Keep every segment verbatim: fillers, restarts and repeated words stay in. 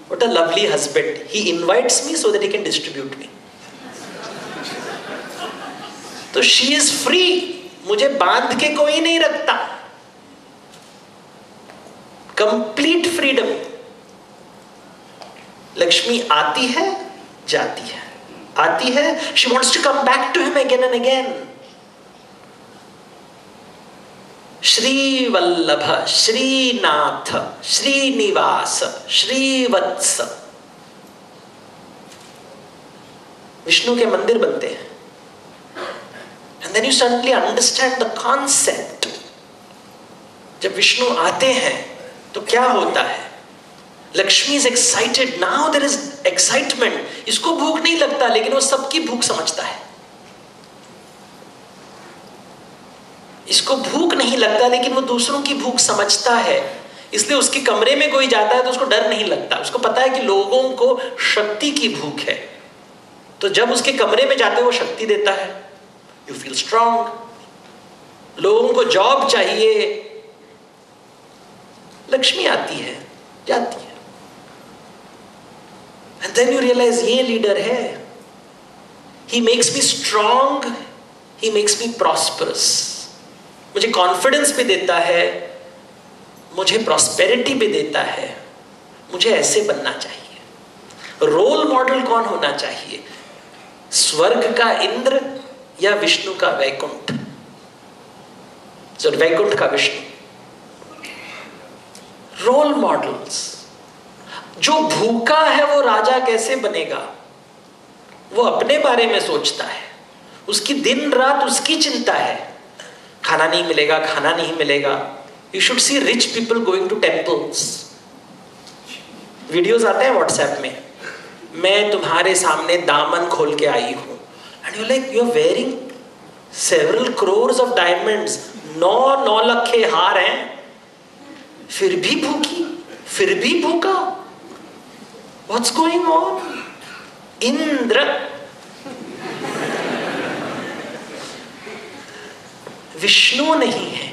What a lovely husband. He invites me so that he can distribute me. तो she is free. मुझे बांध के कोई नहीं रखता. Complete freedom. लक्ष्मी आती है, जाती है, आती है. She wants to come back to him again and again. Shri Vallabh, Srinath, Srinivas, Srivatsa. Vishnu के मंदिर बनते हैं. And then you suddenly understand the concept. जब विष्णु आते हैं तो क्या होता है? Lakshmi is excited. Now there is excitement. इसको भूख नहीं लगता, लेकिन वो सबकी भूख समझता है. इसको भूख नहीं लगता, लेकिन वो दूसरों की भूख समझता है. इसलिए उसके कमरे में कोई जाता है तो उसको डर नहीं लगता. उसको पता है कि लोगों को शक्ति की भूख है. तो जब उसके कमरे में जाते वो शक्ति देता है. You feel strong. लोगों को जॉब चाहिए, लक्ष्मी आती है, जाती है. एंड देन यू रियलाइज ये लीडर है. He makes me strong, he makes me prosperous. मुझे कॉन्फिडेंस भी देता है, मुझे प्रॉस्पेरिटी भी देता है. मुझे ऐसे बनना चाहिए. रोल मॉडल कौन होना चाहिए? स्वर्ग का इंद्र या विष्णु का वैकुंठ? so, वैकुंठ का विष्णु. Role models. जो भूखा है वो राजा कैसे बनेगा? वो अपने बारे में सोचता है. उसकी दिन रात उसकी चिंता है. खाना नहीं मिलेगा, खाना नहीं मिलेगा. You should see rich people going to temples. Videos आते हैं व्हाट्सएप में, मैं तुम्हारे सामने दामन खोल के आई हूं. And you like you are wearing several crores of diamonds. नौ नौ लखे हार हैं, फिर भी भूखी, फिर भी भूखा. What's going on? Indra Vishnu नहीं है.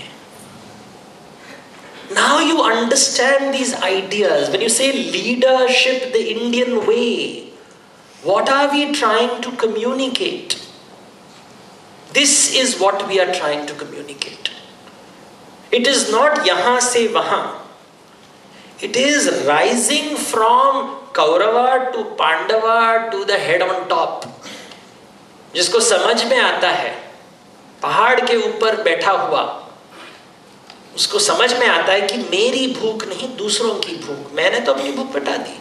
Now you understand these ideas. When you say leadership the Indian way, what are we trying to communicate? This is what we are trying to communicate. It is not yahan se wahan. It is rising from Kaurava to Pandava to the head on top. जिसको समझ में आता है, पहाड़ के ऊपर बैठा हुआ, उसको समझ में आता है कि मेरी भूख नहीं, दूसरों की भूख. मैंने तो अपनी भूख मिटा दी.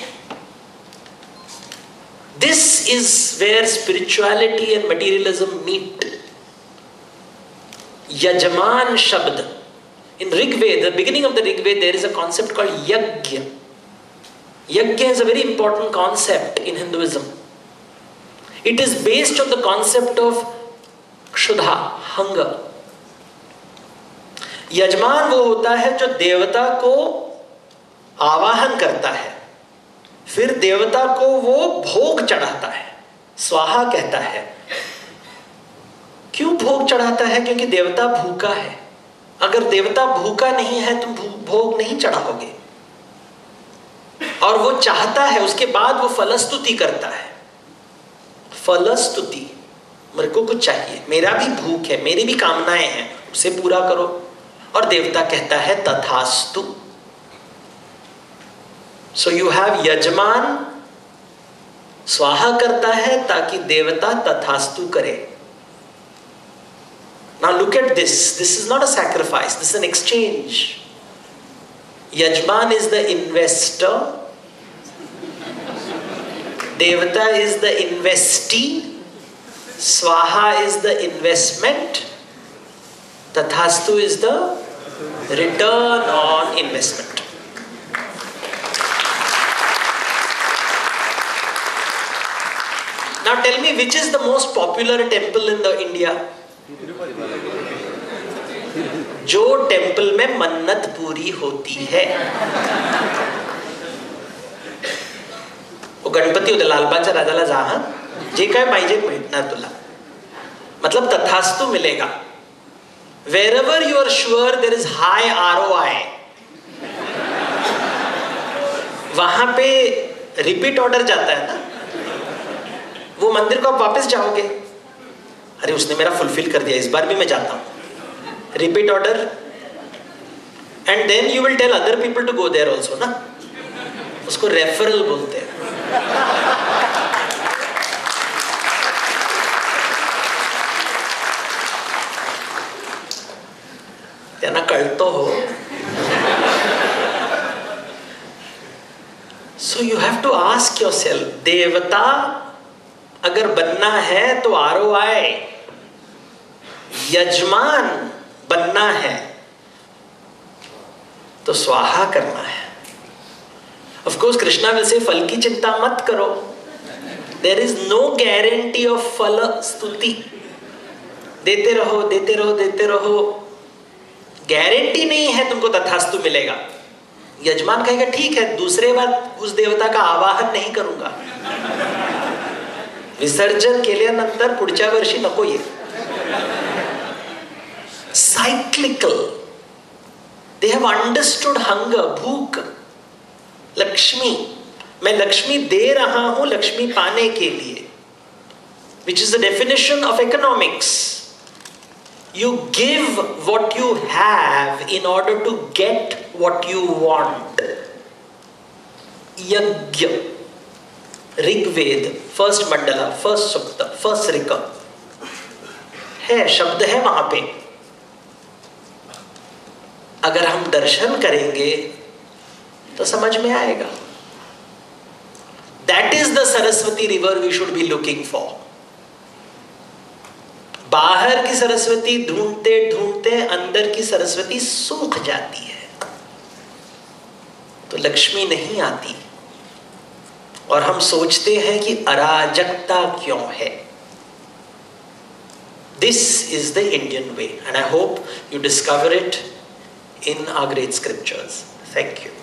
This is where spirituality and materialism meet. Yajman Shabd. In Rig Veda, the beginning of the Rig Veda, there is a concept called Yajna. Yajna is a very important concept in Hinduism. It is based on the concept of क्षुधा, hunger. यजमान वो होता है जो देवता को आवाहन करता है, फिर देवता को वो भोग चढ़ाता है, स्वाहा कहता है. क्यों भोग चढ़ाता है? क्योंकि देवता भूखा है. अगर देवता भूखा नहीं है तुम भोग नहीं चढ़ाओगे. और वो चाहता है, उसके बाद वो फलस्तुति करता है. फलस्तुति, मेरे को कुछ चाहिए, मेरा भी भूख है, मेरी भी कामनाएं हैं, उसे पूरा करो. और देवता कहता है तथास्तु. सो यू हैव यजमान स्वाहा करता है ताकि देवता तथास्तु करे. Now look at this. This is not a sacrifice, this is an exchange. Yajman is the investor, devata is the investee, swaha is the investment, tathastu is the return on investment. Now tell me, which is the most popular temple in the India? जो temple में मन्नत पूरी होती है. वो गणपती होते लालबागच्या राजाला जा, हा जे काय पाहिजे भेटणार तुला. मतलब तथास्तु मिलेगा. Wherever you are sure there is high R O I, वहां पे रिपीट ऑर्डर जाता है ना, वो मंदिर को आप वापस जाओगे, अरे उसने मेरा फुलफिल कर दिया, इस बार भी मैं जाता हूं, repeat order, and then you will tell other people to go there also ना, उसको रेफरल बोलते हैं। त्यांना कळतो हो। So you have to ask yourself, देवता अगर बनना है तो आर ओ आई, यजमान बनना है तो स्वाहा करना है। Of course Krishna will say फल की चिंता मत करो, there is no guarantee of phal stuti, देते रहो देते रहो देते रहो, गारंटी नहीं है तुमको तथास्तु मिलेगा। यजमान कहेगा ठीक है, दूसरे बार उस देवता का आवाहन नहीं करूंगा, विसर्जन केल्यानंतर पुढच्या वर्षी नको ये। Cyclical, they have understood hunger, bhookh, Lakshmi, मैं लक्ष्मी दे रहा हूं लक्ष्मी पाने के लिए, which is the definition of economics. You give what you have in order to get what you want. Yajna, Rigveda, first mandala, first sukta, first rik है, शब्द है वहां पे। अगर हम दर्शन करेंगे तो समझ में आएगा। That is the Saraswati river we should be looking for. बाहर की सरस्वती ढूंढते ढूंढते अंदर की सरस्वती सूख जाती है, तो लक्ष्मी नहीं आती, और हम सोचते हैं कि अराजकता क्यों है। This is the Indian way, and I hope you discover it in our great scriptures. Thank you.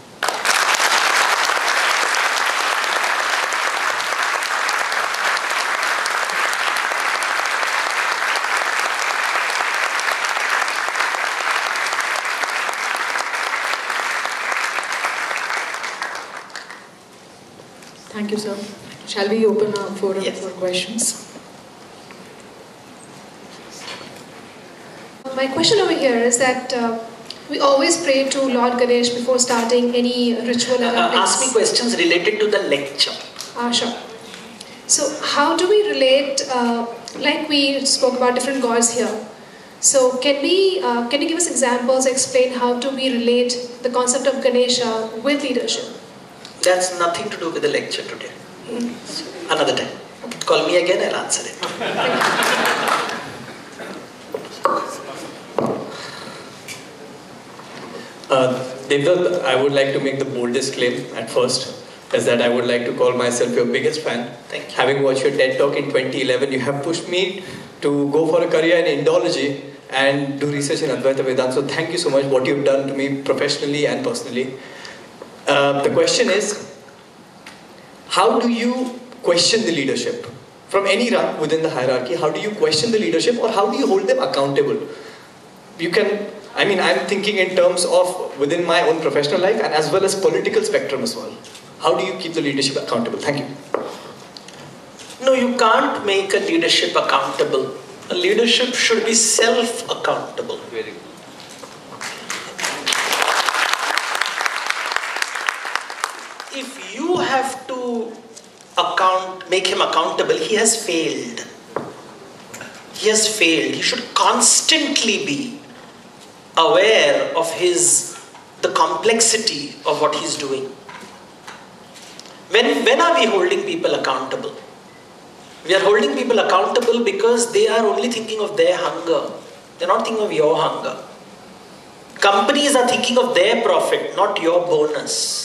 Thank you, sir. Shall we open our forum yes. for questions? My question over here is that uh, we always pray to Lord Ganesh before starting any ritual. Uh, ask me questions related to the lecture. Ah, sure. So, how do we relate? Uh, like we spoke about different gods here. So, can we? Uh, can you give us examples? Explain how do we relate the concept of Ganesha with leadership? That's nothing to do with the lecture today. Mm. Another time. Okay. Call me again, I'll answer it. uh, Devdutt, I would like to make the boldest claim at first, is that I would like to call myself your biggest fan. Thank you. Having watched your TED Talk in twenty eleven, you have pushed me to go for a career in Indology and do research in Advaita Vedanta. So thank you so much what you've done to me professionally and personally. Uh, the question is, how do you question the leadership? From any rung within the hierarchy, how do you question the leadership, or how do you hold them accountable? You can, I mean, I'm thinking in terms of within my own professional life and as well as political spectrum as well. How do you keep the leadership accountable? Thank you. No, you can't make a leadership accountable. A leadership should be self-accountable. Very good. If you have to account, make him accountable, he has failed. He has failed. He should constantly be aware of his, the complexity of what he's doing. When, when are we holding people accountable? We are holding people accountable because they are only thinking of their hunger. They're not thinking of your hunger. Companies are thinking of their profit, not your bonus.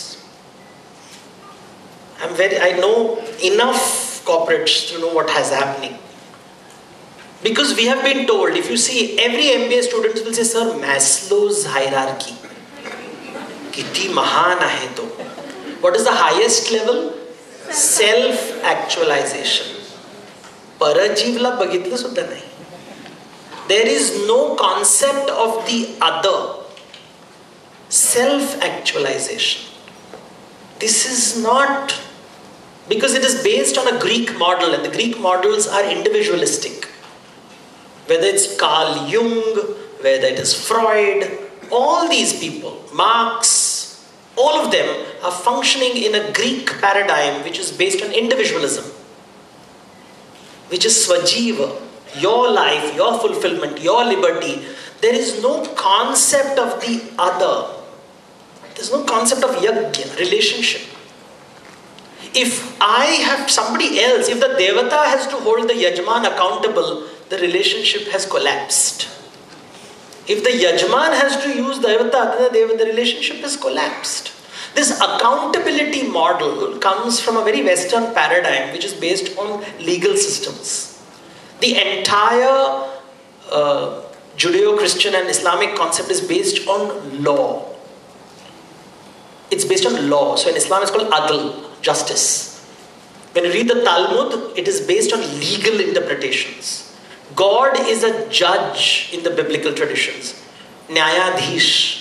I'm very, I know enough corporates to know what has happening. Because we have been told, if you see, every M B A student will say, sir, Maslow's hierarchy. Kiti mahan ahe to. What is the highest level? Self-actualization. Parajivla bagitla sudha nahi. There is no concept of the other. Self-actualization. this is not, because it is based on a Greek model, and the Greek models are individualistic. Whether it's Carl Jung, whether it is Freud, all these people, Marx, all of them are functioning in a Greek paradigm which is based on individualism, which is Swajiva, your life, your fulfillment, your liberty. There is no concept of the other. There's no concept of yajna, relationship. If I have somebody else, if the Devata has to hold the Yajman accountable, the relationship has collapsed. If the Yajman has to use Devata, then the relationship has collapsed. This accountability model comes from a very Western paradigm which is based on legal systems. The entire uh, Judeo-Christian and Islamic concept is based on law. It's based on law. So in Islam it's called adl, justice. When you read the Talmud, it is based on legal interpretations. God is a judge in the biblical traditions. Nyayadhish.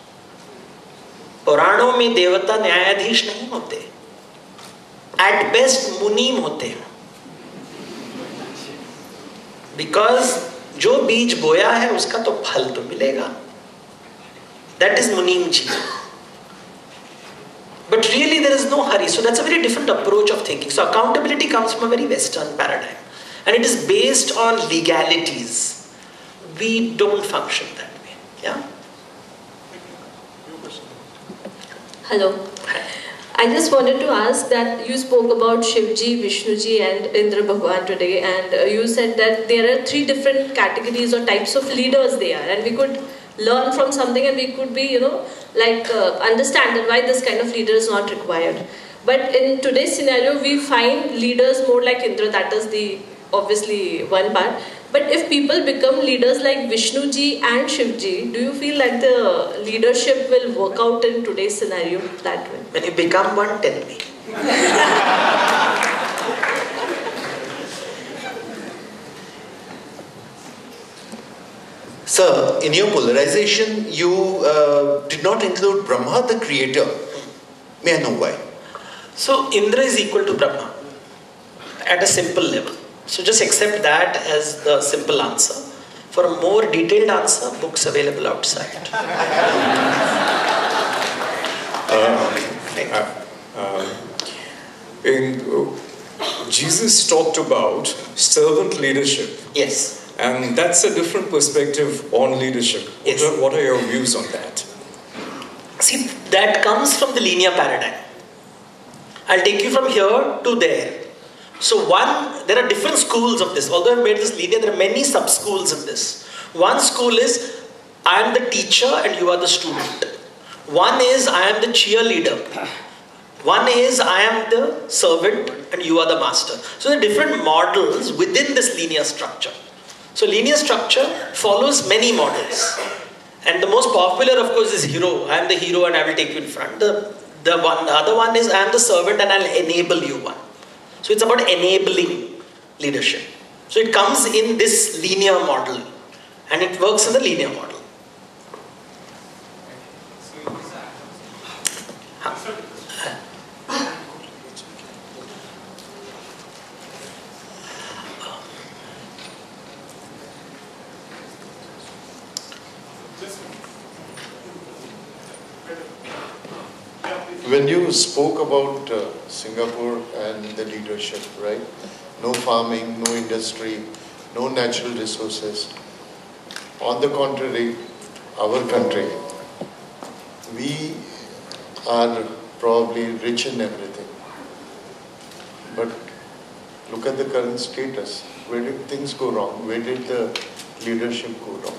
पुराणों में देवता न्यायाधीश नहीं होते. At best मुनीम होते हैं. Because जो बीज बोया है उसका तो फल तो मिलेगा. That is munim ji. But really there is no hurry. So that's a very different approach of thinking. So accountability comes from a very Western paradigm. And it is based on legalities. We don't function that way. Yeah? Hello. I just wanted to ask that you spoke about Shivji, Vishnuji and Indra Bhagwan today, and uh, you said that there are three different categories or types of leaders there, and we could learn from something and we could be, you know, like uh, understand that why this kind of leader is not required. But in today's scenario, we find leaders more like Indra, that is the obviously one part. But if people become leaders like Vishnuji and Shivji, do you feel like the leadership will work out in today's scenario that way? When you become one, tell me. Sir, in your polarization, you uh, did not include Brahma, the creator. May I know why? So Indra is equal to Brahma at a simple level. So just accept that as the simple answer. For a more detailed answer, books available outside. uh, uh, uh, in, uh, Jesus talked about servant leadership. Yes. And that's a different perspective on leadership. Yes. What are, what are your views on that? See, that comes from the linear paradigm. I'll take you from here to there. So one, there are different schools of this. Although I've made this linear, there are many sub-schools of this. One school is, I am the teacher and you are the student. One is, I am the cheerleader. One is, I am the servant and you are the master. So there are different models within this linear structure. So linear structure follows many models. And the most popular, of course, is hero. I am the hero and I will take you in front. The, the, one, the other one is, I am the servant and I'll enable you one. So it's about enabling leadership. So it comes in this linear model and it works in the linear model. When you spoke about uh, Singapore and the leadership, right? No farming, no industry, no natural resources. On the contrary, our country, we are probably rich in everything. But look at the current status. Where did things go wrong? Where did the leadership go wrong?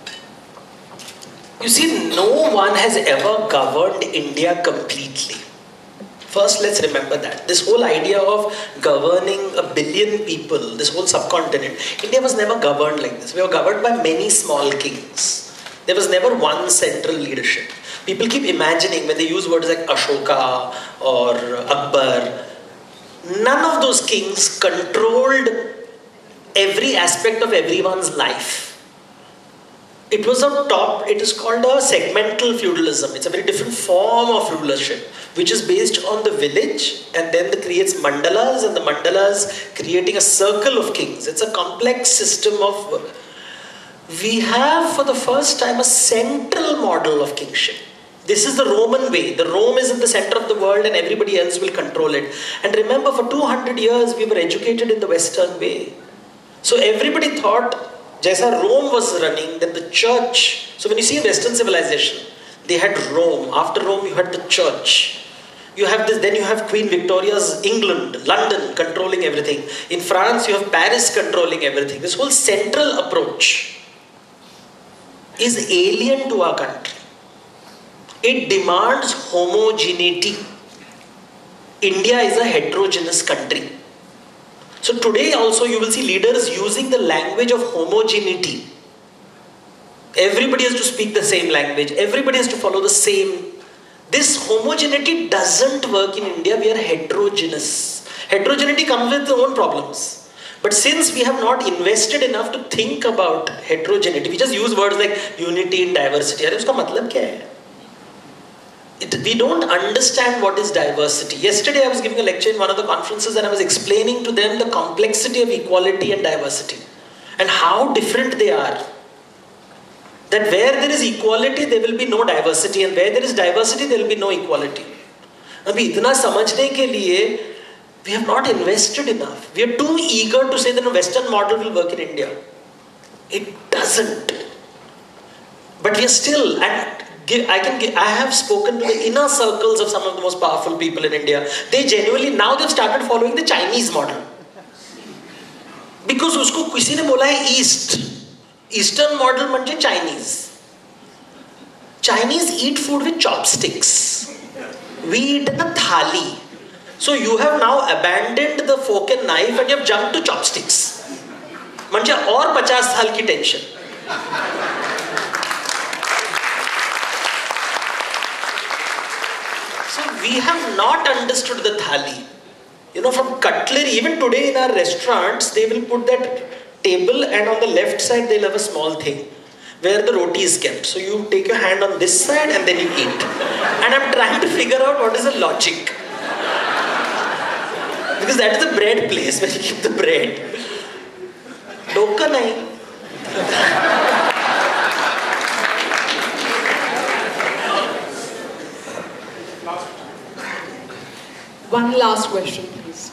You see, no one has ever governed India completely. First, let's remember that. This whole idea of governing a billion people, this whole subcontinent, India was never governed like this. We were governed by many small kings. There was never one central leadership. People keep imagining when they use words like Ashoka or Akbar, none of those kings controlled every aspect of everyone's life. It was a top, it is called a segmental feudalism. It's a very different form of rulership, which is based on the village and then it creates mandalas, and the mandalas creating a circle of kings. It's a complex system of... We have for the first time a central model of kingship. This is the Roman way. The Rome is in the center of the world and everybody else will control it. And remember, for two hundred years we were educated in the Western way. So everybody thought, Jaisa Rome was running, then the church. So when you see Western civilization, they had Rome. After Rome, you had the church. You have this, then you have Queen Victoria's England, London controlling everything. In France, you have Paris controlling everything. This whole central approach is alien to our country. It demands homogeneity. India is a heterogeneous country. So today also you will see leaders using the language of homogeneity. Everybody has to speak the same language. Everybody has to follow the same. This homogeneity doesn't work in India. We are heterogeneous. Heterogeneity comes with its own problems. But since we have not invested enough to think about heterogeneity, we just use words like unity and diversity. Uska matlab kya hai? It, we don't understand what is diversity. Yesterday I was giving a lecture in one of the conferences and I was explaining to them the complexity of equality and diversity and how different they are. That where there is equality, there will be no diversity, and where there is diversity, there will be no equality. Abhi itna samajhne ke liye, we have not invested enough. We are too eager to say that a Western model will work in India. It doesn't. But we are still, and I can give, I have spoken to the inner circles of some of the most powerful people in India. They genuinely, now they've started following the Chinese model. Because usko kisi ne bola hai East. Eastern model manje Chinese. Chinese eat food with chopsticks. We eat in a thali. So you have now abandoned the fork and knife and you have jumped to chopsticks. Manje aur fifty saal ki tension. So we have not understood the thali. You know, from cutlery, even today in our restaurants, they will put that table and on the left side they'll have a small thing where the roti is kept. So you take your hand on this side and then you eat. And I'm trying to figure out what is the logic. Because that is the bread place where you keep the bread. Dokka nahi. One last question, please.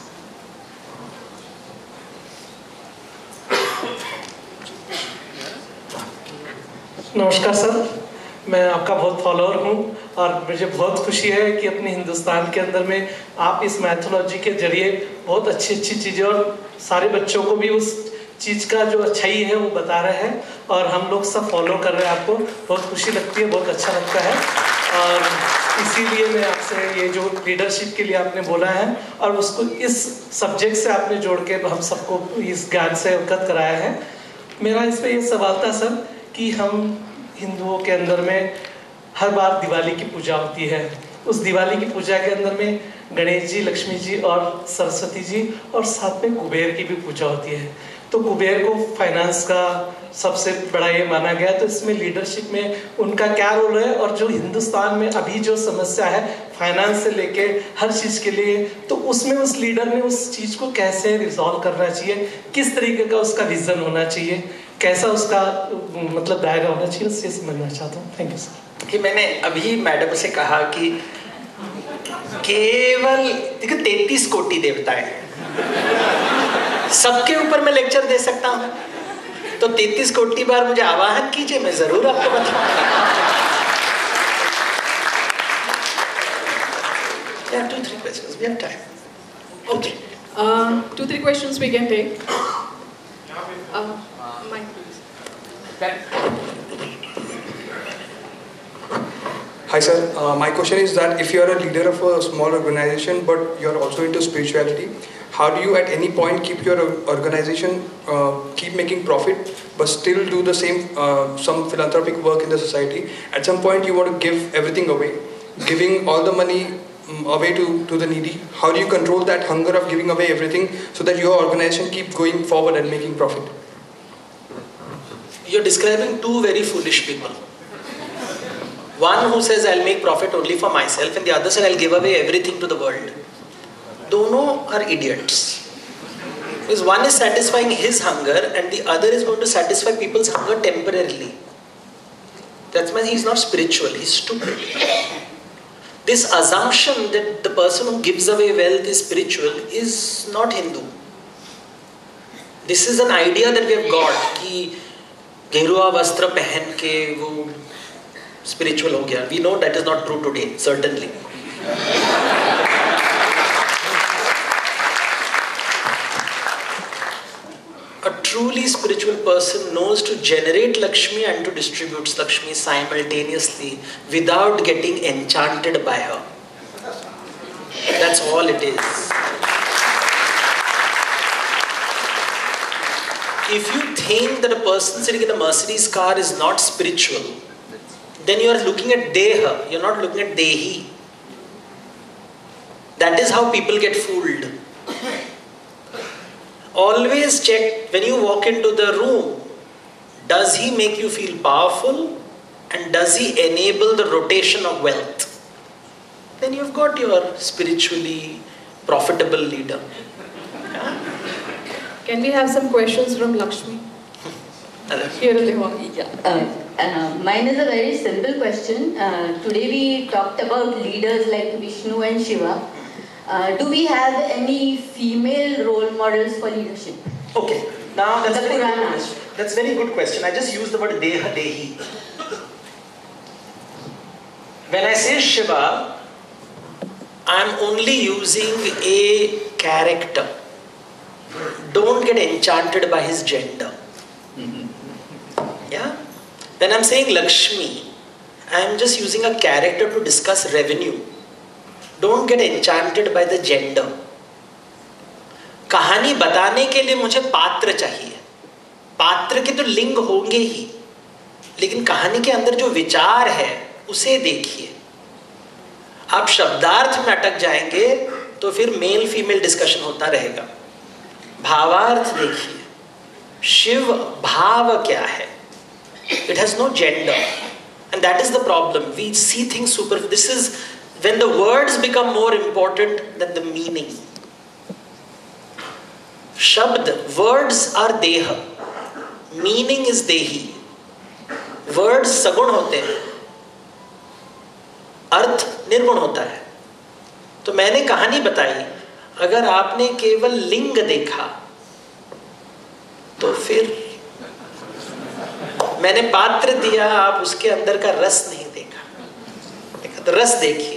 नमस्कार sir, मैं आपका बहुत follower हूँ और मुझे बहुत खुशी है कि अपने हिंदुस्तान के अंदर में आप इस मैथोलॉजी के जरिए बहुत अच्छी अच्छी चीज़ें और सारे बच्चों को भी उस चीज़ का जो अच्छाई है वो बता रहे हैं और हम लोग सब फॉलो कर रहे हैं आपको। बहुत खुशी लगती है, बहुत अच्छा लगता है और इसीलिए मैं आपसे ये जो लीडरशिप के लिए आपने बोला है और उसको इस सब्जेक्ट से आपने जोड़ के हम सबको इस ज्ञान से अवगत कराया है। मेरा इस पर ये सवाल था सर कि हम हिंदुओं के अंदर में हर बार दिवाली की पूजा होती है। उस दिवाली की पूजा के अंदर में गणेश जी, लक्ष्मी जी और सरस्वती जी और साथ में कुबेर की भी पूजा होती है। तो कुबेर को फाइनेंस का सबसे बड़ा ये माना गया, तो इसमें लीडरशिप में उनका क्या रोल है और जो हिंदुस्तान में अभी जो समस्या है फाइनेंस से लेके हर चीज़ के लिए, तो उसमें उस लीडर ने उस चीज़ को कैसे रिजॉल्व करना चाहिए, किस तरीके का उसका विजन होना चाहिए, कैसा उसका मतलब दायरा होना चाहिए, उससे समझना चाहता हूँ। Thank you sir. कि मैंने अभी मैडम से कहा कि केवल देखो तैतीस कोटि देवता है, सबके ऊपर मैं लेक्चर दे सकता हूँ, तो तैतीस कोटि बार मुझे आवाहन कीजिए, मैं जरूर आपको बताऊंगा। Yeah, two, three questions. We have time. Okay. Uh, two, three questions we can take. Uh, Mike, please. Hi sir, uh, my question is that if you are a leader of a small organization but you are also into spirituality, how do you at any point keep your organization uh, keep making profit but still do the same uh, some philanthropic work in the society? At some point you want to give everything away, giving all the money um, away to, to the needy. How do you control that hunger of giving away everything so that your organization keep going forward and making profit? you're describing two very foolish people. One who says I'll make profit only for myself, and the other said I'll give away everything to the world. Dono are idiots. Because one is satisfying his hunger and the other is going to satisfy people's hunger temporarily. That's why he's not spiritual, he's stupid. This assumption that the person who gives away wealth is spiritual is not Hindu. This is an idea that we have got कि गेरुआ वस्त्र पहन के वो spiritual हो गया. We know that is not true today, certainly. A truly spiritual person knows to generate Lakshmi and to distribute Lakshmi simultaneously without getting enchanted by her. That's all it is. If you think that a person sitting in a Mercedes car is not spiritual, then you are looking at Deha, you are not looking at Dehi. That is how people get fooled. Always check when you walk into the room, does he make you feel powerful and does he enable the rotation of wealth? Then you've got your spiritually profitable leader. Can we have some questions from Lakshmi? Here in the hall. Yeah. Uh, uh, mine is a very simple question. Uh, today we talked about leaders like Vishnu and Shiva. Uh, do we have any female role models for leadership? Okay, now that's The very good Puranas. question. That's very good question. I just used the word Deha Dehi. When I say Shiva, I'm only using a character. Don't get enchanted by his gender. Yeah? When I'm saying Lakshmi, I'm just using a character to discuss revenue. Don't get enchanted by the gender. कहानी बताने के लिए मुझे पात्र चाहिए. पात्र के तो लिंग होंगे ही, लेकिन कहानी के अंदर जो विचार है उसे देखिए. आप शब्दार्थ में अटक जाएंगे तो फिर मेल फीमेल डिस्कशन होता रहेगा. भावार्थ देखिए. शिव भाव क्या है? It has no gender, and that is the problem. We see things super. This is when the words become more important than the meaning. Shabd, words are deha. Meaning is dehi. Words sagun hote hain. अर्थ निर्गुण होता है. तो मैंने कहानी बताई, अगर आपने केवल लिंग देखा तो फिर मैंने पात्र दिया, आप उसके अंदर का रस नहीं देखा. तो रस देखिए.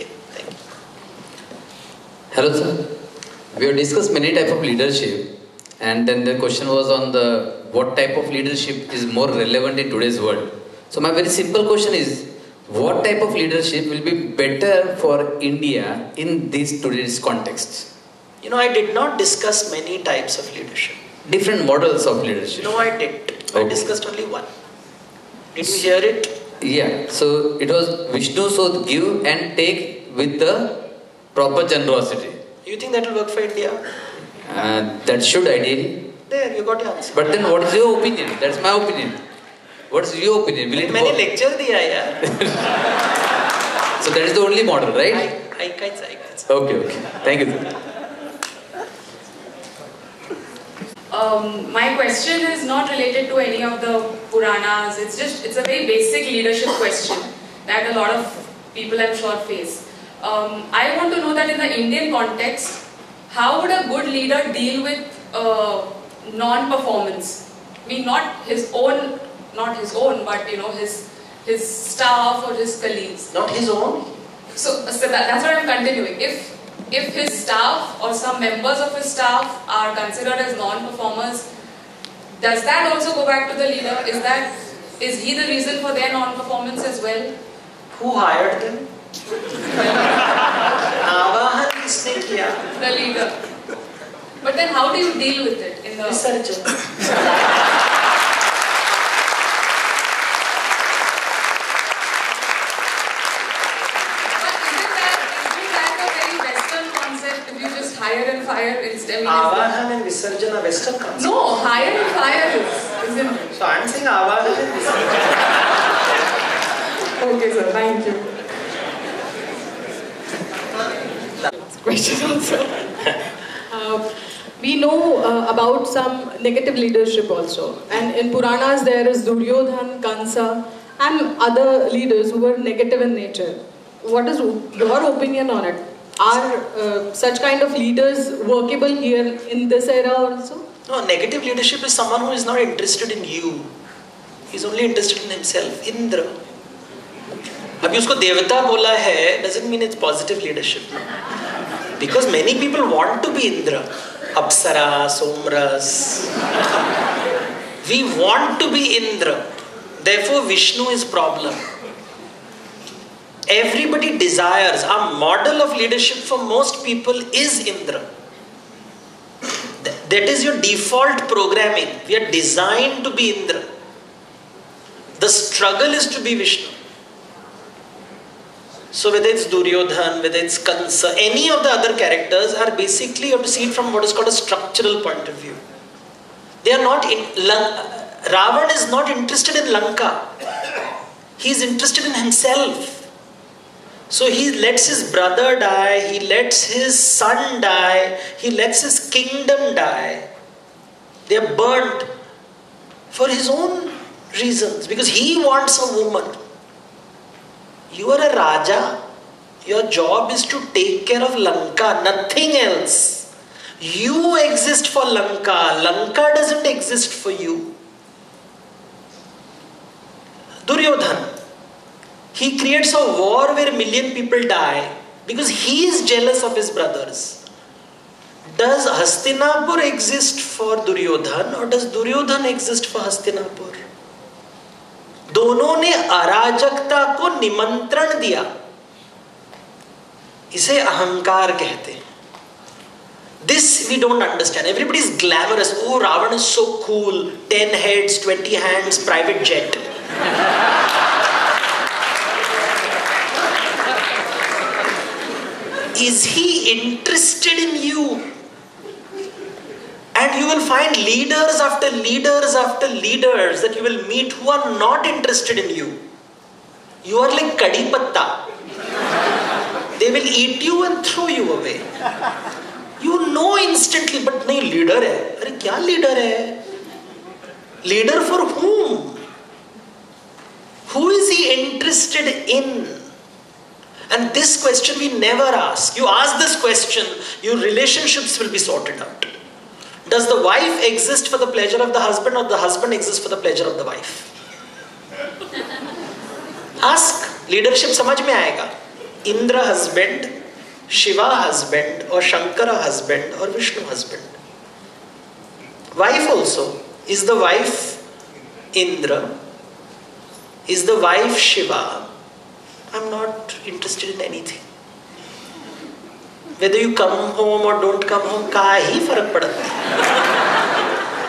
Hello sir, we have discussed many types of leadership, and then the question was on the what type of leadership is more relevant in today's world. So my very simple question is, what type of leadership will be better for India in this today's context? You know, I did not discuss many types of leadership. Different models of leadership. No, I did. Okay. I discussed only one. Did you hear it? Yeah. So it was Vishnu so give and take with the proper generosity. You think that will work for India? Uh, that should ideally. There, you got your answer. But then what is your opinion? That's my opinion. What is your opinion? Will it मैंने work? lecture दिया यार. So that is the only model, right? I, I can't say. I can't say. Okay, okay. Thank you, sir. Um, my question is not related to any of the Puranas. It's just, it's a very basic leadership question that a lot of people I'm sure face. Um, I want to know that in the Indian context, how would a good leader deal with uh, non-performance? I mean, not his own, not his own, but you know, his his staff or his colleagues. Not his own? So, so that, that's what I'm continuing. If if his staff or some members of his staff are considered as non-performers, does that also go back to the leader? Is that is he the reason for their non-performance as well? Who hired them? आवाहन किसने किया? The leader. But then how do you deal with it in the Visarjan. If you just hire and fire instead? आवाहन and Visarjan are Western concept. No, hire and fire is, isn't it? So I'm saying Awaaz is Okay, sir. Thank you. Question also. Uh, we know uh, about some negative leadership also, and in Puranas there is Duryodhan, Kansa, and other leaders who were negative in nature. What is your opinion on it? Are uh, such kind of leaders workable here in this era also? No, negative leadership is someone who is not interested in you. He's only interested in himself. Indra. अभी उसको देवता बोला है doesn't mean it's positive leadership. Because many people want to be Indra. Apsara, Somras. We want to be Indra. Therefore Vishnu is problem. Everybody desires, our model of leadership for most people is Indra. That is your default programming. We are designed to be Indra. The struggle is to be Vishnu. So whether it's Duryodhan, whether it's Kansa, any of the other characters are basically, you have to see it from what is called a structural point of view. They are not in, Ravan is not interested in Lanka. He is interested in himself. So he lets his brother die, he lets his son die, he lets his kingdom die. They are burnt for his own reasons, because he wants a woman. You are a Raja. Your job is to take care of Lanka, nothing else. You exist for Lanka. Lanka doesn't exist for you. Duryodhan. He creates a war where a million people die because he is jealous of his brothers. Does Hastinapur exist for Duryodhan or does Duryodhan exist for Hastinapur? दोनों ने अराजकता को निमंत्रण दिया. इसे अहंकार कहते हैं. This we don't understand. Everybody is glamorous. Oh, Ravan is so cool. Ten heads, twenty hands, private jet. Is he interested in you? And you will find leaders after leaders after leaders that you will meet who are not interested in you. You are like kadi patta. They will eat you and throw you away. You know instantly, but nahi leader hai. Arre kya leader hai? Leader for whom? Who is he interested in? And this question we never ask. You ask this question, your relationships will be sorted out. Does the wife exist for the pleasure of the husband or the husband exists for the pleasure of the wife? Ask. Leadership समझ में आएगा. Indra husband, Shiva husband, or Shankara husband, or Vishnu husband. Wife also. Is the wife Indra? Is the wife Shiva? I'm not interested in anything. Whether you come home or don't come home, का ही फर्क पड़ता है.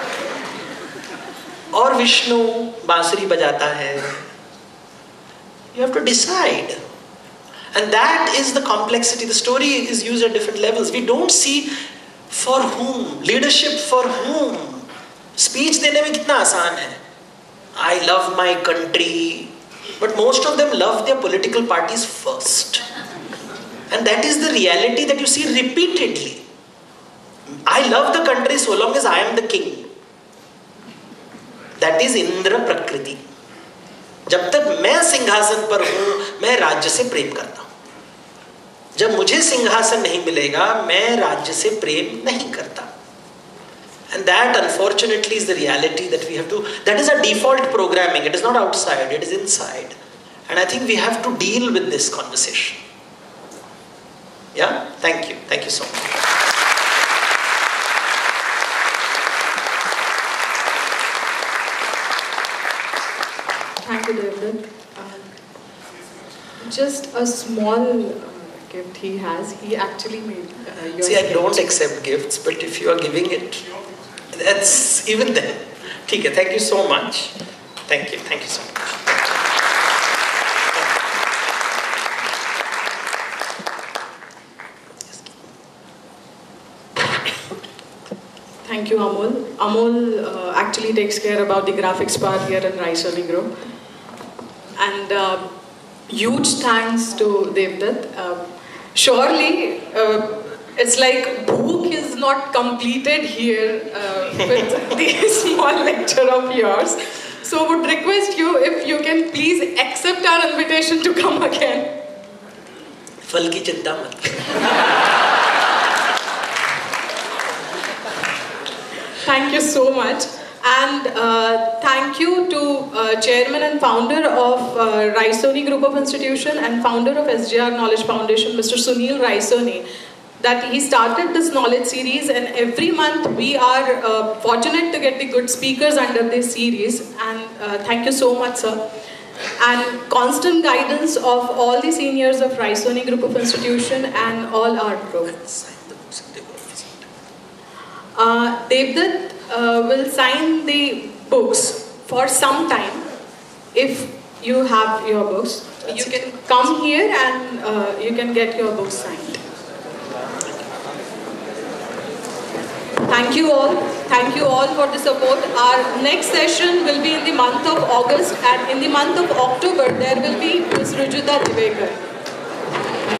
और विष्णु बांसुरी बजाता है. You have to decide. And that is the complexity. The story is used at different levels. We don't see for whom. Leadership for whom. Speech देने में कितना आसान है. I love my country. But most of them love their political parties first. And that is the reality that you see repeatedly. I love the country so long as I am the king. That is Indra Prakriti. जब तक मैं सिंहासन पर हूं, मैं राज्य से प्रेम करता हूं. जब मुझे सिंहासन नहीं मिलेगा, मैं राज्य से प्रेम नहीं करता. And that unfortunately is the reality that we have to, that is our default programming. It is not outside, it is inside. And I think we have to deal with this conversation. Yeah? Thank you. Thank you so much. Thank you, David. Um, just a small uh, gift he has. He actually made uh, your See, I gift. don't accept gifts, but if you are giving it, that's even then. Okay, thank you so much. Thank you. Thank you so much. Thank you. thank you, Amol. Amol uh, actually takes care about the graphics part here in Raisoni Group. And uh, huge thanks to Devdutt. Uh, surely, uh, it's like Bhook is not completed here uh, with the small lecture of yours. So would request you if you can please accept our invitation to come again. फल की चिंता मत। Thank you so much. And uh, thank you to uh, Chairman and Founder of uh, Raisoni Group of Institution and Founder of S G R Knowledge Foundation, Mister Sunil Raisoni, that he started this knowledge series, and every month we are uh, fortunate to get the good speakers under this series, and uh, thank you so much, sir. And constant guidance of all the seniors of Raisoni Group of Institution and all our groups. Uh, Devdutt uh, will sign the books for some time. If you have your books, you can come here and uh, you can get your books signed. Thank you all. Thank you all for the support. Our next session will be in the month of August, and in the month of October there will be Miz Rujuta Divekar.